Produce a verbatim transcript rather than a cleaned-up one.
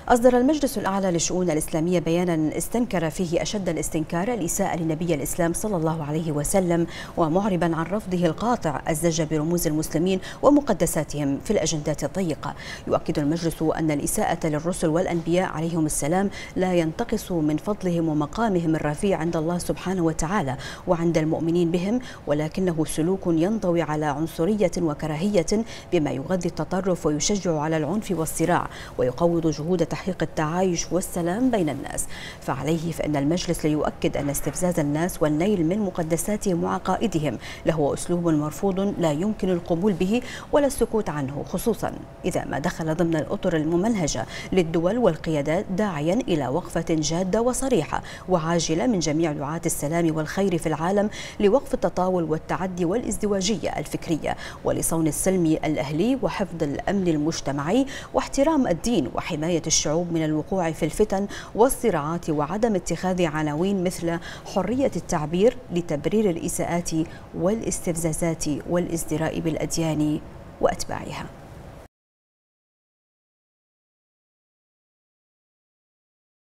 أصدر المجلس الأعلى للشؤون الإسلامية بيانا استنكر فيه أشد الاستنكار الإساءة لنبي الإسلام صلى الله عليه وسلم، ومعربا عن رفضه القاطع الزج برموز المسلمين ومقدساتهم في الأجندات الضيقة. يؤكد المجلس أن الإساءة للرسل والأنبياء عليهم السلام لا ينتقص من فضلهم ومقامهم الرفيع عند الله سبحانه وتعالى وعند المؤمنين بهم، ولكنه سلوك ينطوي على عنصرية وكراهية بما يغذي التطرف ويشجع على العنف والصراع ويقوض جهود تحقيق التعايش والسلام بين الناس. فعليه فإن المجلس ليؤكد أن استفزاز الناس والنيل من مقدساتهم وعقائدهم له أسلوب مرفوض لا يمكن القبول به ولا السكوت عنه، خصوصا إذا ما دخل ضمن الأطر الممنهجة للدول والقيادات، داعيا إلى وقفة جادة وصريحة وعاجلة من جميع دعاة السلام والخير في العالم لوقف التطاول والتعدي والازدواجية الفكرية ولصون السلم الأهلي وحفظ الأمن المجتمعي واحترام الدين وحماية الشعوب من الوقوع في الفتن والصراعات، وعدم اتخاذ عناوين مثل حرية التعبير لتبرير الإساءات والاستفزازات والازدراء بالأديان وأتباعها.